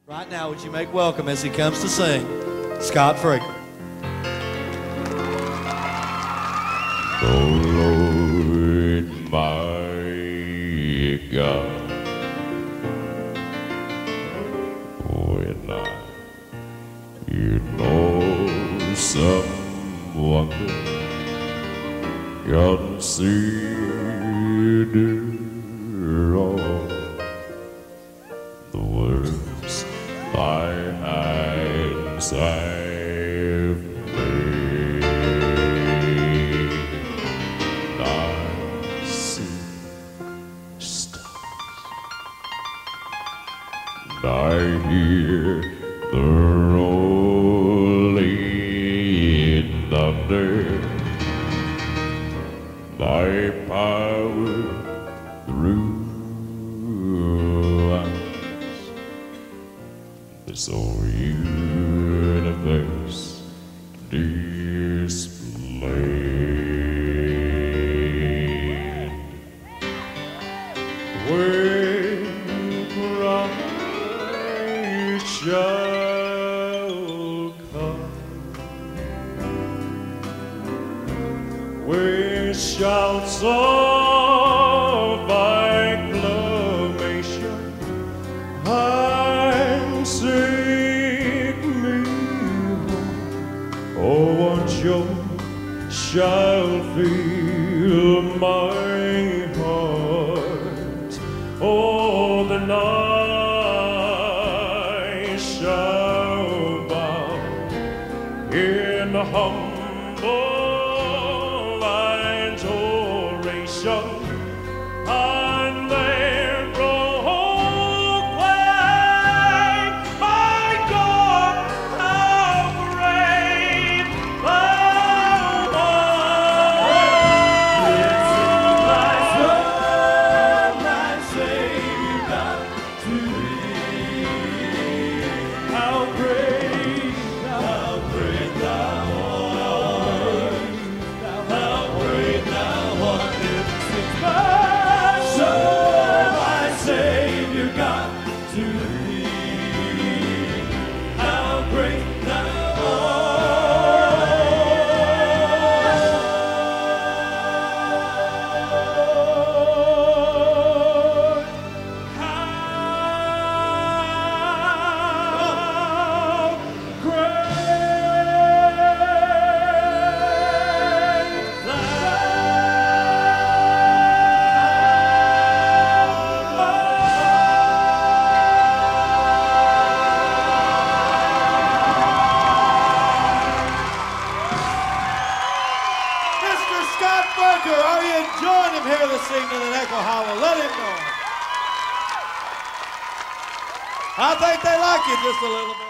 Right now, would you make welcome as he comes to sing, Scott Fraker. Oh Lord, my God, when you know someone consider all the words my hands have made. I see stars, and I hear the rolling thunder. Thy power through this whole universe displayed. When Christ shall come, with shouts of acclamation and sing me home. Oh, what joy shall fill my heart. Oh, the night shall bow in humble adoration, and there proclaim, my God, how great thou art. Yes, my soul, my Savior God, to thee. How great thou art. How great thou art. My soul, my Savior God, to thee. How great thou art. How Mr. Scott Fraker, are you enjoying him here this evening in Echo Hollow? Let him know. I think they like you just a little bit.